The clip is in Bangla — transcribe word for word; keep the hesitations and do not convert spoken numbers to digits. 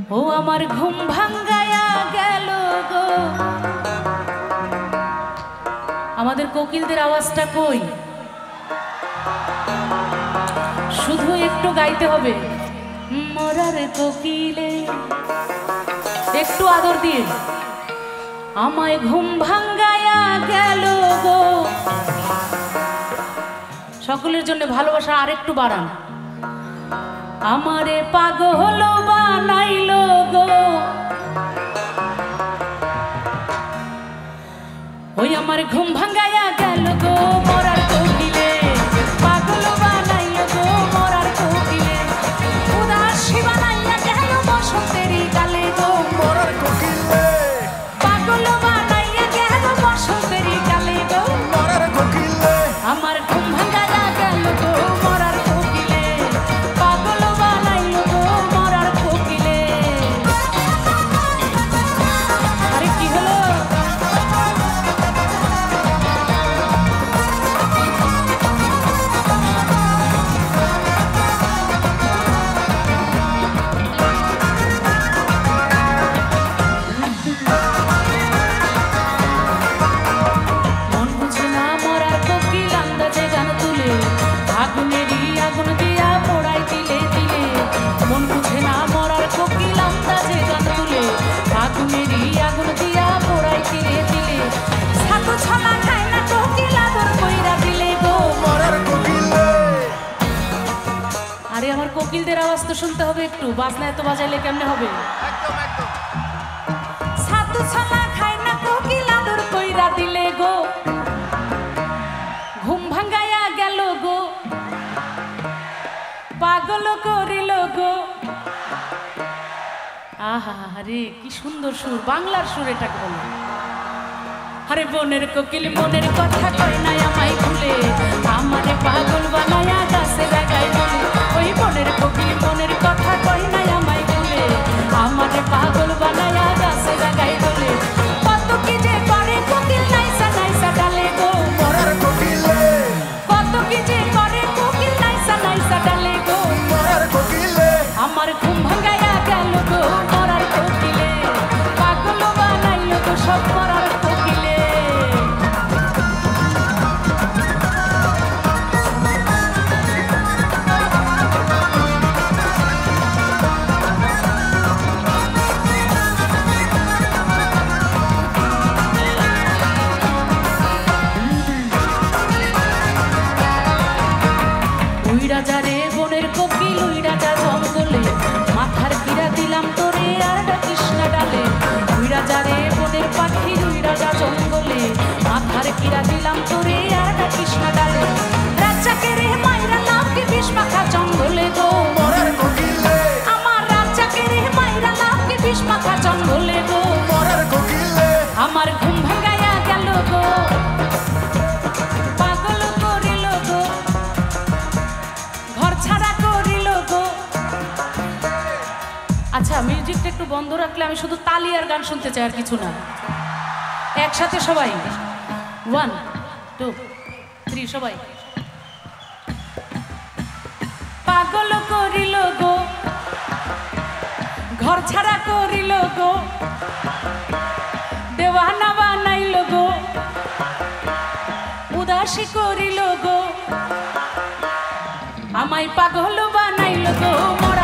ও আমার ঘুম ভাঙ্গায়া গেল গো। আমাদের কোকিলদের আওয়াজটা কই? শুধু একটু গাইতে হবে, মরার কোকিলে, একটু আদর দিয়ে। আমায় ঘুম ভাঙ্গায়া গেল গো। সকলের জন্য ভালোবাসা আরেকটু বাড়ান। আমারে পাগল বানাইল গো। ওই আমার ঘুম ভাঙ্গায়া গেল গো মরার কোকিলে, পাগল বানাইল গো মরার কোকিলে, উদাসী বানাইয়া গেল বসন্তেরই গালে গো মরার কোকিলে, পাগল বানাইয়া গেল বসন্তেরই গালে গো মরার কোকিলে। আমার ঘুম ভাঙ্গায়া গেল গো মরার কোকিলে, পাগল বানাইল গো মরার কোকিলে। আরে কি হলো? আরে আমার কোকিলদের আওয়াজ তো শুনতে হবে একটু, বাজনা এত বাজাইলে কেমনে হবে? একদম একদম। সাধু ছালা খায় না কোকিল আদর কইরা দিলে গো, ঘুম ভাঙ্গায়া গেল গো, পাগল করিল গো। আহা রে কি সুন্দর সুর, বাংলার সুর এটাকে বলে। আরে বনের কোকিল মনের কথা কই না আমায় ভুলে, আমারে পাগল বানায়া গাছে লাগাই বলে। ওই বনের কোকিল মনের কথা কই না আমায় ভুলে, আমারে পাগল বানায়া গাছে লাগাই বলে। কত কি যে করে কোকিল নাইসা নাইসা ডালে গো মরার কোকিলে, কত কি যে করে কোকিল নাইসা নাইসা ডালে গো মরার কোকিলে। আমার ঘুম ভাঙ্গায়া গেল গো মরার কোকিলে, পাগল বানাইল গো সব মরার কোকিলে। উই রাজা রে বনের কোকিল, উই রাজা জঙ্গলে, মাথার কিরা দিলাম তোরে আর ডাকিস না ডালে। উই রাজা রে বনের পাখি, উই রাজা জঙ্গলে, মাথার কিরা দিলাম তোরে আর ডাকিস না ডালে। রাজাকে রে মাইরা লাভ কি বিষ মাখা জঙ্গলে গো মরার কোকিলে, আমার রাজাকে রে মাইরা লাভ কি বিষ মাখা জঙ্গলে গো মরার কোকিলে। আমার ঘুম ভাঙ্গায়া গেল গো, পাগল করিল গো, ঘর ছাড়া করিল গো। আচ্ছা মিউজিকটা একটু বন্ধ রাখলে আমি শুধু তালি আর গান শুনতে চাই, আর কিছু না। একসাথে সবাই, ওয়ান টু থ্রি সবাই। পাগল করিল গো, ঘর ছাড়া করিল গো, দেওয়ানা বানাইল গো, উদাসী করিল গো, আমায় পাগল বানাইল গো।